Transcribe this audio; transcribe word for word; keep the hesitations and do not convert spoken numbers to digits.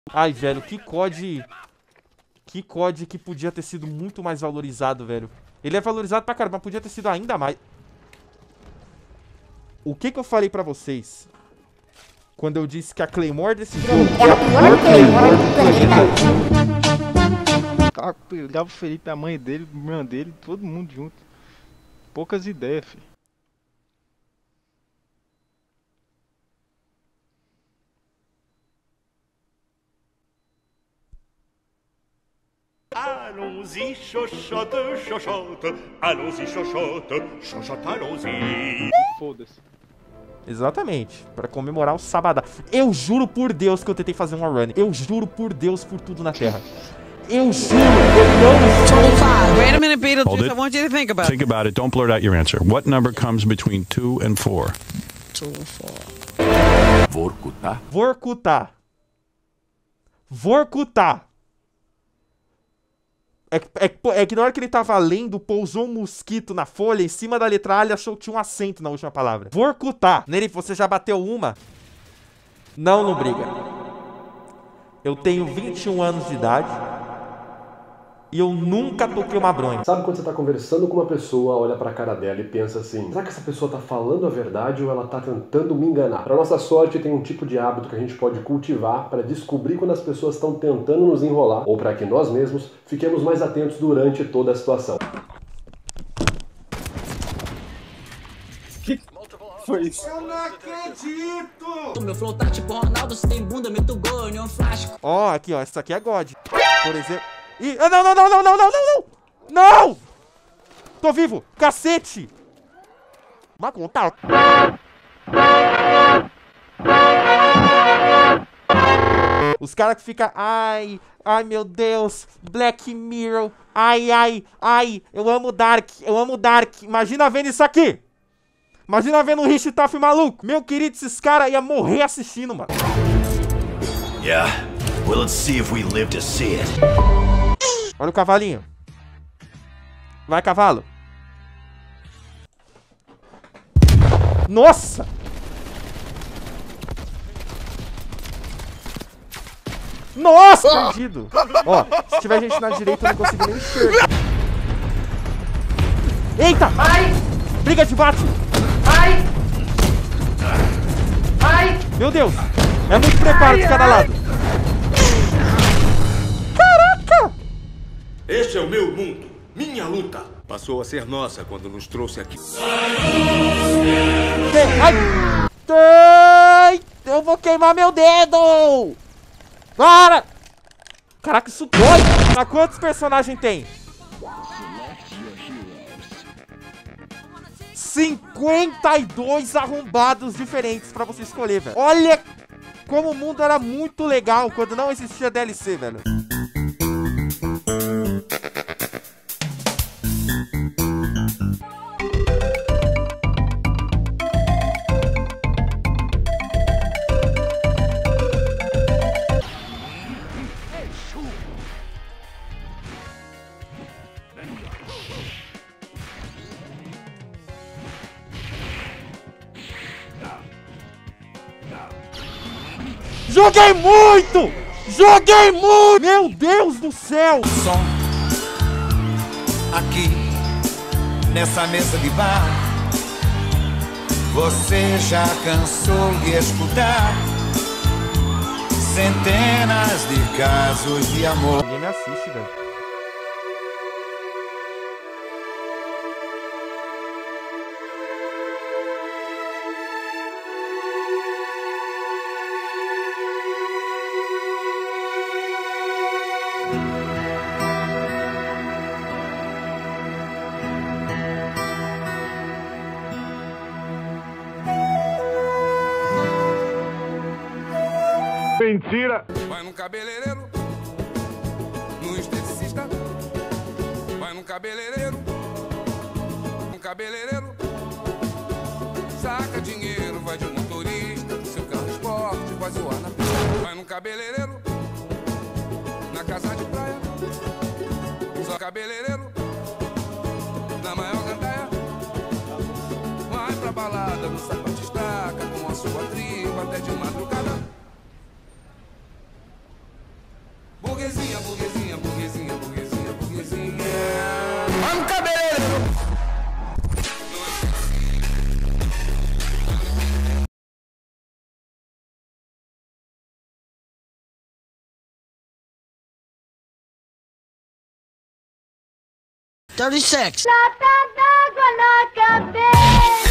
Ai, velho, que C O D... Que C O D que podia ter sido muito mais valorizado, velho. Ele é valorizado pra caramba, mas podia ter sido ainda mais. O que que eu falei pra vocês quando eu disse que a Claymore desse jogo é a pior Claymore do planeta? Pegava o Felipe, a mãe dele, a irmã dele, todo mundo junto. Poucas ideias, filho. Allons-y, chochotte, chochotte. Allons-y, chochotte, chochotte, allons-y. Foda-se. Exatamente, pra comemorar o Sabadão. Eu juro por Deus que eu tentei fazer uma run. Eu juro por Deus, por tudo na terra. Eu juro, eu não estou... Wait a minute, Beetlejuice, I want you to think about it. Think about it, don't blurt out your answer. What number comes between two and four? Two and four. Vorkuta. Vorkuta. Vorkuta. É, é, é que na hora que ele tava lendo, pousou um mosquito na folha, em cima da letra A, ele achou que tinha um acento na última palavra. Vorkuta. Nerif, você já bateu uma? Não, não briga. Eu tenho vinte e um anos de idade e eu nunca toquei uma bronha. Sabe quando você tá conversando com uma pessoa, olha pra cara dela e pensa assim: será que essa pessoa tá falando a verdade ou ela tá tentando me enganar? Pra nossa sorte, tem um tipo de hábito que a gente pode cultivar para descobrir quando as pessoas estão tentando nos enrolar, ou para que nós mesmos fiquemos mais atentos durante toda a situação. Que foi isso? Eu não acredito! Meu flow tá tipo Ronaldo, se tem bunda, meto gol, eu um flash. Ó, aqui, ó, essa aqui é God. Por exemplo... Ih, ah, não, não, não, não, não, não, não, não! Não! Tô vivo! Cacete! Vai contar. Os caras que ficam... Ai, ai, meu Deus. Black Mirror. Ai, ai, ai. Eu amo Dark, eu amo Dark. Imagina vendo isso aqui. Imagina vendo um Richthofen maluco. Meu querido, esses caras iam morrer assistindo, mano. Yeah. Well, let's see if we live to see it. Olha o cavalinho. Vai, cavalo. Nossa! Nossa, perdido. Ó, se tiver gente na direita, eu não consigo nem enxergar. Eita! Ai! Briga de bate! Ai! Ai! Meu Deus! É muito preparo de cada lado. Caraca! Este é o meu mundo, minha luta. Passou a ser nossa quando nos trouxe aqui. Ai! Ai! Eu vou queimar meu dedo! Para! Caraca, isso dói! Mas quantos personagens tem? cinquenta e dois arrombados diferentes pra você escolher, velho. Olha como o mundo era muito legal quando não existia D L C, velho. Joguei muito! Joguei muito! Meu Deus do céu! Som aqui nessa mesa de bar, você já cansou de escutar centenas de casos de amor. Ninguém me assiste, velho. Mentira! Vai no cabeleireiro, no esteticista. Vai no cabeleireiro, no cabeleireiro. Saca dinheiro, vai de motorista. Seu carro esporte vai zoar na pista. Vai no cabeleireiro, na casa de praia. Só cabeleireiro, na maior gandaia. Vai pra balada, no sapato estaca, com a sua tribo até de madrugada. burguesinha, burguesinha, burguesinha, burguesinha, burguesinha. Vamos, cabeleireiro! thirty-six. Lata d'água na cabeça.